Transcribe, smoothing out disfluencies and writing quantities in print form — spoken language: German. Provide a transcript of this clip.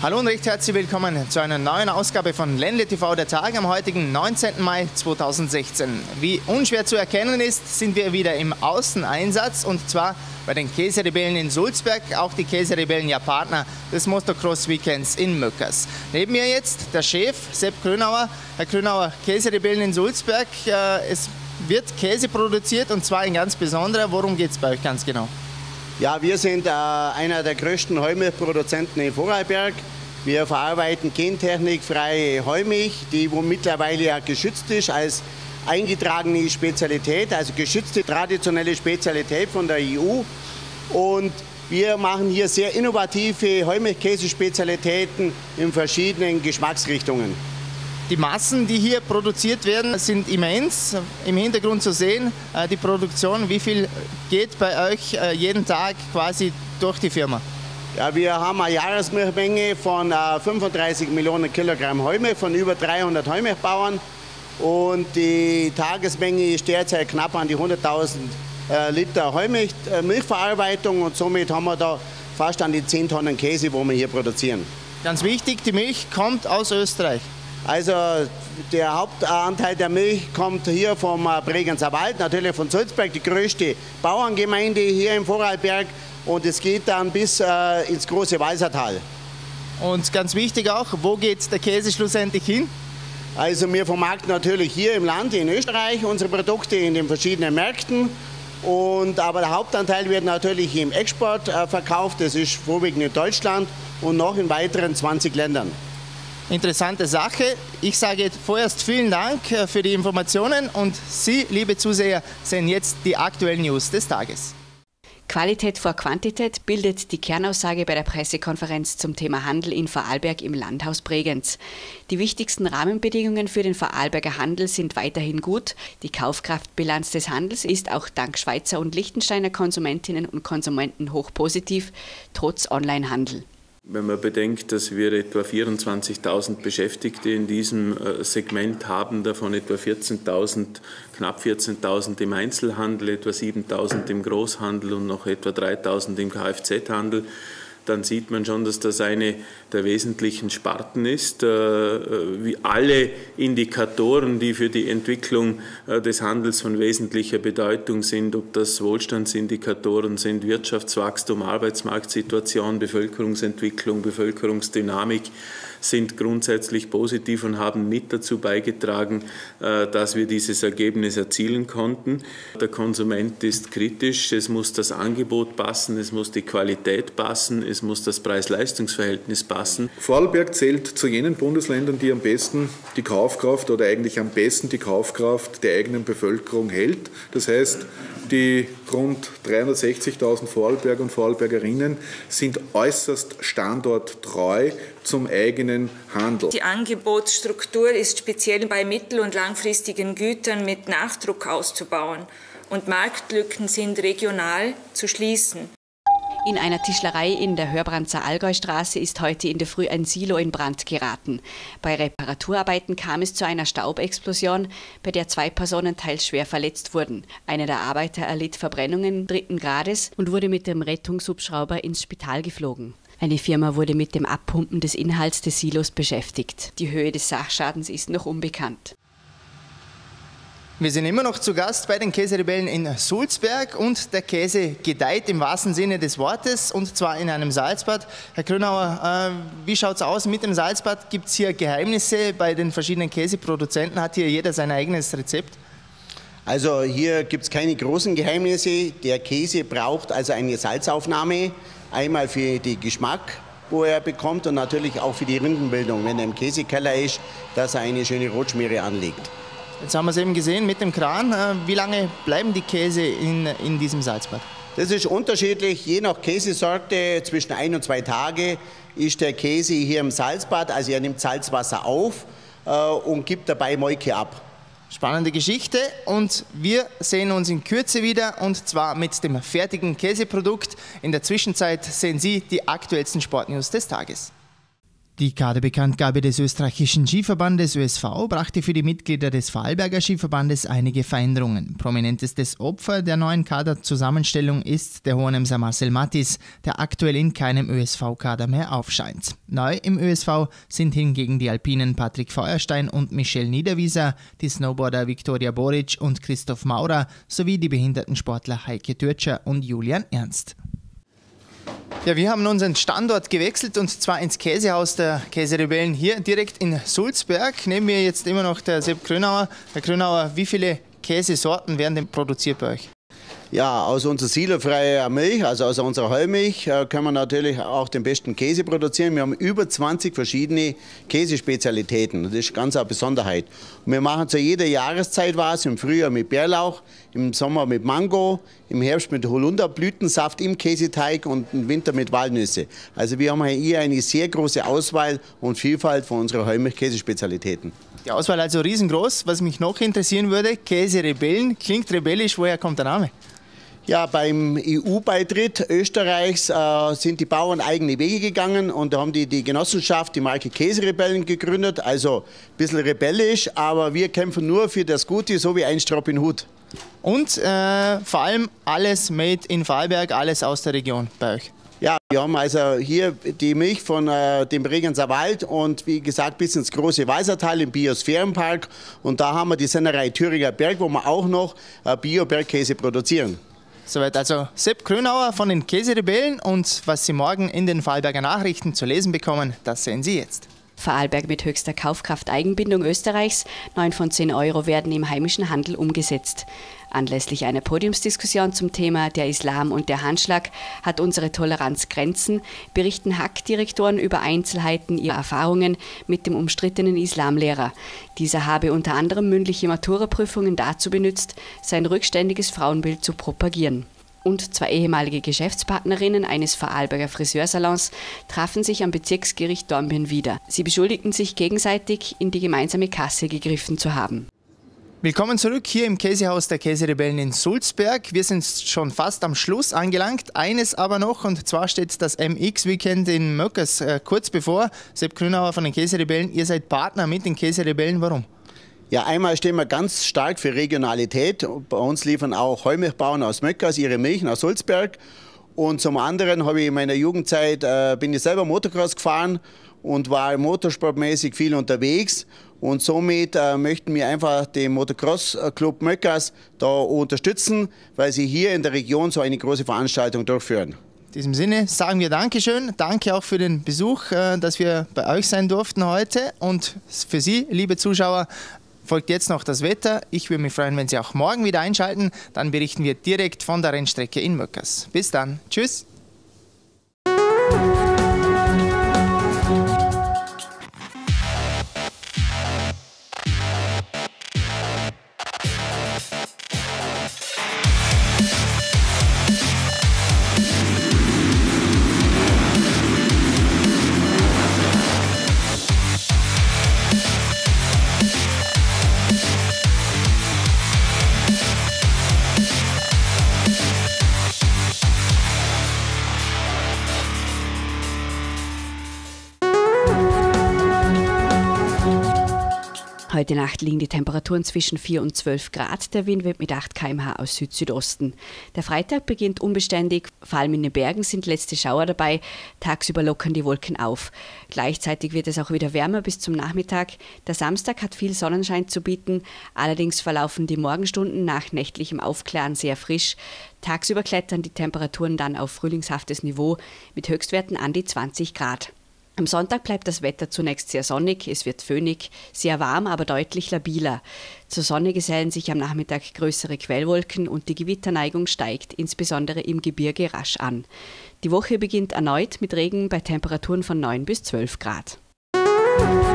Hallo und recht herzlich willkommen zu einer neuen Ausgabe von Ländle TV, der Tag am heutigen 19. Mai 2016. Wie unschwer zu erkennen ist, sind wir wieder im Außeneinsatz und zwar bei den Käserebellen in Sulzberg, auch die Käserebellen ja Partner des Motocross Weekends in Möckers. Neben mir jetzt der Chef Sepp Grönauer. Herr Grönauer, Käserebellen in Sulzberg, es wird Käse produziert und zwar ein ganz besonderer. Worum geht es bei euch ganz genau? Ja, wir sind einer der größten Heumilchproduzenten in Vorarlberg. Wir verarbeiten gentechnikfreie Heumilch, die mittlerweile ja geschützt ist als eingetragene Spezialität, also geschützte traditionelle Spezialität von der EU. Und wir machen hier sehr innovative Heumilchkäsespezialitäten in verschiedenen Geschmacksrichtungen. Die Massen, die hier produziert werden, sind immens. Im Hintergrund zu sehen, die Produktion, wie viel geht bei euch jeden Tag quasi durch die Firma? Ja, wir haben eine Jahresmilchmenge von 35 Millionen Kilogramm Heumilch von über 300 Heumilchbauern. Und die Tagesmenge ist derzeit knapp an die 100.000 Liter Milchverarbeitung und somit haben wir da fast an die 10 Tonnen Käse, wo wir hier produzieren. Ganz wichtig, die Milch kommt aus Österreich. Also der Hauptanteil der Milch kommt hier vom Bregenzer Wald, natürlich von Sulzberg, die größte Bauerngemeinde hier im Vorarlberg. Und es geht dann bis ins große Walsertal. Und ganz wichtig auch, wo geht der Käse schlussendlich hin? Also wir vermarkten natürlich hier im Land, in Österreich, unsere Produkte in den verschiedenen Märkten. Aber der Hauptanteil wird natürlich im Export verkauft. Das ist vorwiegend in Deutschland und noch in weiteren 20 Ländern. Interessante Sache. Ich sage vorerst vielen Dank für die Informationen und Sie, liebe Zuseher, sehen jetzt die aktuellen News des Tages. Qualität vor Quantität bildet die Kernaussage bei der Pressekonferenz zum Thema Handel in Vorarlberg im Landhaus Bregenz. Die wichtigsten Rahmenbedingungen für den Vorarlberger Handel sind weiterhin gut. Die Kaufkraftbilanz des Handels ist auch dank Schweizer und Liechtensteiner Konsumentinnen und Konsumenten hoch positiv, trotz Onlinehandel. Wenn man bedenkt, dass wir etwa 24.000 Beschäftigte in diesem Segment haben, davon etwa 14.000, knapp 14.000 im Einzelhandel, etwa 7.000 im Großhandel und noch etwa 3.000 im Kfz-Handel, dann sieht man schon, dass das eine der wesentlichen Sparten ist. Wie alle Indikatoren, die für die Entwicklung des Handels von wesentlicher Bedeutung sind, ob das Wohlstandsindikatoren sind, Wirtschaftswachstum, Arbeitsmarktsituation, Bevölkerungsentwicklung, Bevölkerungsdynamik, sind grundsätzlich positiv und haben mit dazu beigetragen, dass wir dieses Ergebnis erzielen konnten. Der Konsument ist kritisch, es muss das Angebot passen, es muss die Qualität passen, es muss das Preis-Leistungs-Verhältnis passen. Vorarlberg zählt zu jenen Bundesländern, die am besten die Kaufkraft oder eigentlich am besten die Kaufkraft der eigenen Bevölkerung hält. Das heißt, die rund 360.000 Vorarlberger und Vorarlbergerinnen sind äußerst standorttreu zum eigenen Handel. Die Angebotsstruktur ist speziell bei mittel- und langfristigen Gütern mit Nachdruck auszubauen und Marktlücken sind regional zu schließen. In einer Tischlerei in der Hörbranzer Allgäustraße ist heute in der Früh ein Silo in Brand geraten. Bei Reparaturarbeiten kam es zu einer Staubexplosion, bei der 2 Personen teils schwer verletzt wurden. Einer der Arbeiter erlitt Verbrennungen 3. Grades und wurde mit dem Rettungshubschrauber ins Spital geflogen. Eine Firma wurde mit dem Abpumpen des Inhalts des Silos beschäftigt. Die Höhe des Sachschadens ist noch unbekannt. Wir sind immer noch zu Gast bei den Käserebellen in Sulzberg und der Käse gedeiht im wahrsten Sinne des Wortes und zwar in einem Salzbad. Herr Grönauer, wie schaut es aus mit dem Salzbad? Gibt es hier Geheimnisse bei den verschiedenen Käseproduzenten? Hat hier jeder sein eigenes Rezept? Also hier gibt es keine großen Geheimnisse. Der Käse braucht also eine Salzaufnahme, einmal für den Geschmack, wo er bekommt und natürlich auch für die Rindenbildung, wenn er im Käsekeller ist, dass er eine schöne Rotschmiere anlegt. Jetzt haben wir es eben gesehen mit dem Kran. Wie lange bleiben die Käse in diesem Salzbad? Das ist unterschiedlich, je nach Käsesorte, zwischen 1 und 2 Tage ist der Käse hier im Salzbad, also er nimmt Salzwasser auf und gibt dabei Molke ab. Spannende Geschichte und wir sehen uns in Kürze wieder und zwar mit dem fertigen Käseprodukt. In der Zwischenzeit sehen Sie die aktuellsten Sportnews des Tages. Die Kaderbekanntgabe des österreichischen Skiverbandes ÖSV brachte für die Mitglieder des Vorarlberger Skiverbandes einige Veränderungen. Prominentestes Opfer der neuen Kaderzusammenstellung ist der Hohenemser Marcel Mattis, der aktuell in keinem ÖSV-Kader mehr aufscheint. Neu im ÖSV sind hingegen die Alpinen Patrick Feuerstein und Michelle Niederwieser, die Snowboarder Viktoria Boric und Christoph Maurer sowie die Behindertensportler Heike Türtscher und Julian Ernst. Ja, wir haben unseren Standort gewechselt und zwar ins Käsehaus der Käserebellen hier direkt in Sulzberg. Neben mir jetzt immer noch der Sepp Grönauer. Herr Grönauer, wie viele Käsesorten werden denn produziert bei euch? Ja, aus unserer silofreien Milch, also aus unserer Heumilch, können wir natürlich auch den besten Käse produzieren. Wir haben über 20 verschiedene Käsespezialitäten. Das ist ganz eine Besonderheit. Und wir machen zu jeder Jahreszeit was, im Frühjahr mit Bärlauch, im Sommer mit Mango, im Herbst mit Holunderblütensaft im Käseteig und im Winter mit Walnüsse. Also wir haben hier eine sehr große Auswahl und Vielfalt von unseren Heumilch-Käsespezialitäten. Die Auswahl also riesengroß. Was mich noch interessieren würde, Käserebellen, klingt rebellisch, woher kommt der Name? Ja, beim EU-Beitritt Österreichs sind die Bauern eigene Wege gegangen und da haben die Genossenschaft die Marke Käserebellen gegründet. Also ein bisschen rebellisch, aber wir kämpfen nur für das Gute, so wie einst Robin Hood. Und vor allem alles made in Vorarlberg, alles aus der Region bei euch. Ja, wir haben also hier die Milch von dem Bregenzer Wald und wie gesagt bis ins große Walsertal im Biosphärenpark. Und da haben wir die Sennerei Thüringer Berg, wo wir auch noch Bio-Bergkäse produzieren. Soweit also Sepp Grönauer von den Käserebellen und was Sie morgen in den Vorarlberger Nachrichten zu lesen bekommen, das sehen Sie jetzt. Vorarlberg mit höchster Kaufkraft-Eigenbindung Österreichs. 9 von 10 Euro werden im heimischen Handel umgesetzt. Anlässlich einer Podiumsdiskussion zum Thema Der Islam und der Handschlag hat unsere Toleranz Grenzen, berichten Hack-Direktoren über Einzelheiten ihrer Erfahrungen mit dem umstrittenen Islamlehrer. Dieser habe unter anderem mündliche Maturaprüfungen dazu benutzt, sein rückständiges Frauenbild zu propagieren. Und 2 ehemalige Geschäftspartnerinnen eines Vorarlberger Friseursalons trafen sich am Bezirksgericht Dornbirn wieder. Sie beschuldigten sich gegenseitig, in die gemeinsame Kasse gegriffen zu haben. Willkommen zurück hier im Käsehaus der Käserebellen in Sulzberg. Wir sind schon fast am Schluss angelangt. Eines aber noch, und zwar steht das MX-Weekend in Möckers kurz bevor. Sepp Grönauer von den Käserebellen, ihr seid Partner mit den Käserebellen. Warum? Ja, einmal stehen wir ganz stark für Regionalität. Bei uns liefern auch Heumilchbauern aus Möckers ihre Milch nach Sulzberg. Und zum anderen habe ich in meiner Jugendzeit, bin ich selber Motocross gefahren und war motorsportmäßig viel unterwegs. Und somit möchten wir einfach den Motocross-Club Möckers da unterstützen, weil sie hier in der Region so eine große Veranstaltung durchführen. In diesem Sinne sagen wir Dankeschön. Danke auch für den Besuch, dass wir bei euch sein durften heute. Und für Sie, liebe Zuschauer, folgt jetzt noch das Wetter. Ich würde mich freuen, wenn Sie auch morgen wieder einschalten. Dann berichten wir direkt von der Rennstrecke in Möckers. Bis dann. Tschüss. Heute Nacht liegen die Temperaturen zwischen 4 und 12 Grad. Der Wind weht mit 8 km/h aus Süd-Südosten. Der Freitag beginnt unbeständig. Vor allem in den Bergen sind letzte Schauer dabei. Tagsüber lockern die Wolken auf. Gleichzeitig wird es auch wieder wärmer bis zum Nachmittag. Der Samstag hat viel Sonnenschein zu bieten. Allerdings verlaufen die Morgenstunden nach nächtlichem Aufklaren sehr frisch. Tagsüber klettern die Temperaturen dann auf frühlingshaftes Niveau mit Höchstwerten an die 20 Grad. Am Sonntag bleibt das Wetter zunächst sehr sonnig, es wird föhnig, sehr warm, aber deutlich labiler. Zur Sonne gesellen sich am Nachmittag größere Quellwolken und die Gewitterneigung steigt, insbesondere im Gebirge, rasch an. Die Woche beginnt erneut mit Regen bei Temperaturen von 9 bis 12 Grad.